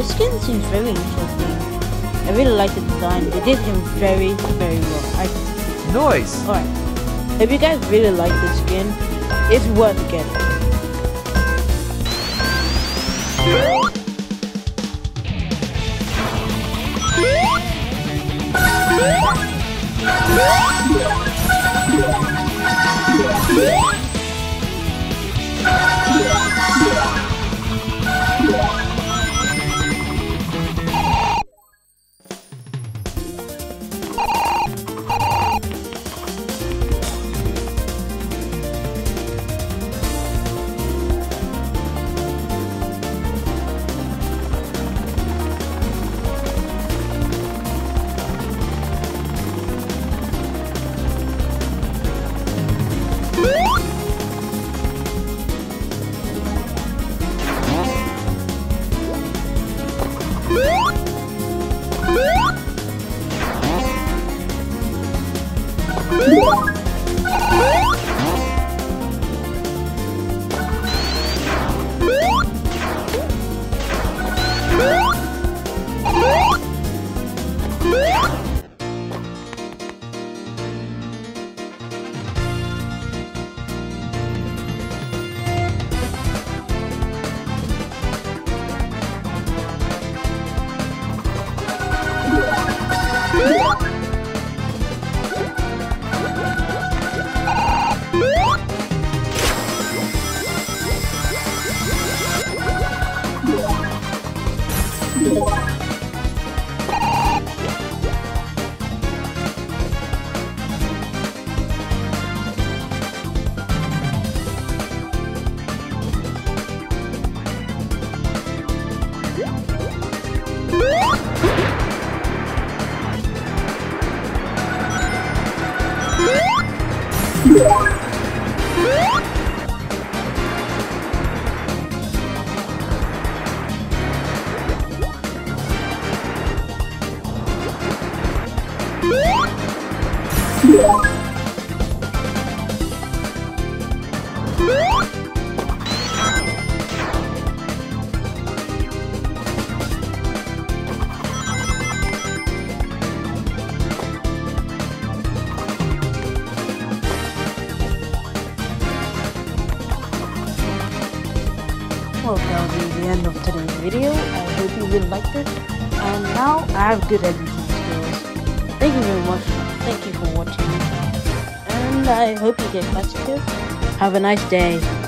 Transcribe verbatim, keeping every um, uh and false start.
this skin seems very interesting. I really like the design. They did him very, very well. I Nice! Alright. If you guys really like this skin, it's worth getting. Well, that will be the end of today's video. I hope you really liked it. And now I have good editing skills. Thank you very much. Thank you for watching. And I hope you get positive. Have a nice day.